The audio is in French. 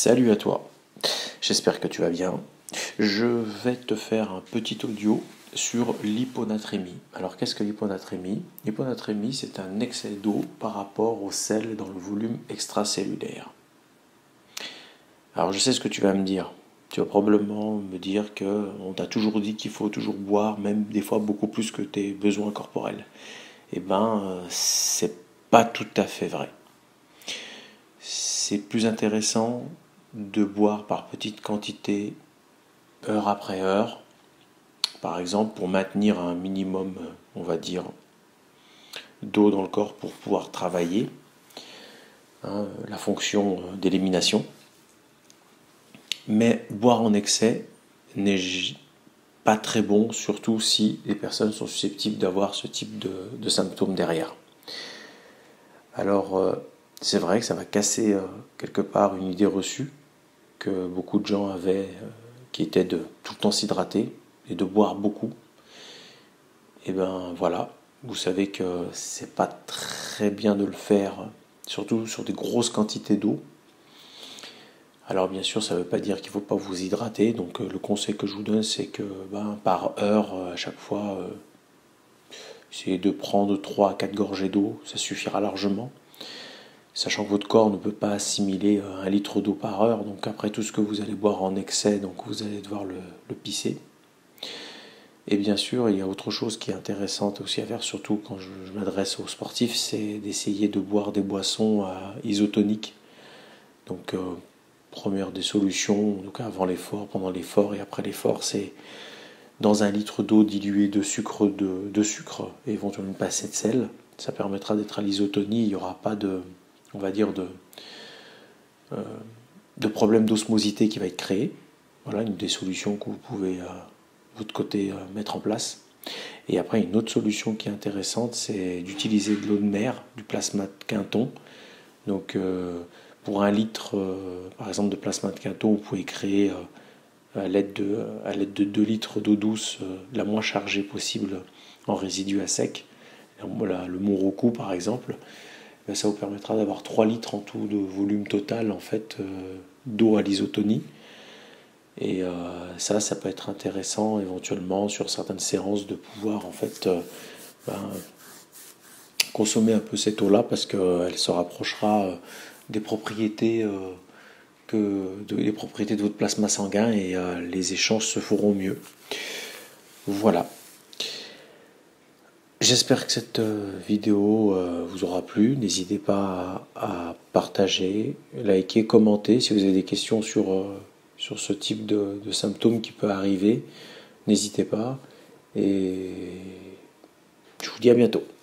Salut à toi, j'espère que tu vas bien. Je vais te faire un petit audio sur l'hyponatrémie. Alors qu'est-ce que l'hyponatrémie? L'hyponatrémie, c'est un excès d'eau par rapport au sel dans le volume extracellulaire. Alors je sais ce que tu vas me dire. Tu vas probablement me dire que on t'a toujours dit qu'il faut toujours boire, même des fois beaucoup plus que tes besoins corporels. Eh ben, c'est pas tout à fait vrai. C'est plus intéressant de boire par petites quantités, heure après heure, par exemple pour maintenir un minimum, on va dire, d'eau dans le corps pour pouvoir travailler, la fonction d'élimination. Mais boire en excès n'est pas très bon, surtout si les personnes sont susceptibles d'avoir ce type de symptômes derrière. Alors, c'est vrai que ça va casser quelque part une idée reçue que beaucoup de gens avaient, qui était de tout le temps s'hydrater et de boire beaucoup. Et ben voilà, vous savez que c'est pas très bien de le faire, surtout sur des grosses quantités d'eau. Alors bien sûr, ça ne veut pas dire qu'il ne faut pas vous hydrater. Donc le conseil que je vous donne, c'est que par heure, à chaque fois, essayez de prendre 3 à 4 gorgées d'eau, ça suffira largement. Sachant que votre corps ne peut pas assimiler 1 litre d'eau par heure, donc après tout ce que vous allez boire en excès, donc vous allez devoir le pisser. Et bien sûr, il y a autre chose qui est intéressante aussi à faire, surtout quand je m'adresse aux sportifs, c'est d'essayer de boire des boissons isotoniques. Donc première des solutions, donc avant l'effort, pendant l'effort et après l'effort, c'est dans 1 litre d'eau diluée de sucre, et éventuellement une pincée de sel. Ça permettra d'être à l'isotonie, il n'y aura pas de, on va dire, de problème d'osmosité qui va être créé. Voilà une des solutions que vous pouvez de votre côté mettre en place. Et après, une autre solution qui est intéressante, c'est d'utiliser de l'eau de mer, du plasma de Quinton. Donc pour 1 litre, par exemple, de plasma de Quinton, vous pouvez créer à l'aide de 2 litres d'eau douce, la moins chargée possible en résidus à sec. Voilà, le Moroku par exemple, ça vous permettra d'avoir 3 litres en tout de volume total en fait, d'eau à l'isotonie. Et ça peut être intéressant éventuellement sur certaines séances de pouvoir en fait consommer un peu cette eau-là parce qu'elle se rapprochera des propriétés des propriétés de votre plasma sanguin et les échanges se feront mieux. Voilà. J'espère que cette vidéo vous aura plu. N'hésitez pas à partager, liker, commenter. Si vous avez des questions sur ce type de symptômes qui peut arriver, n'hésitez pas. Et je vous dis à bientôt.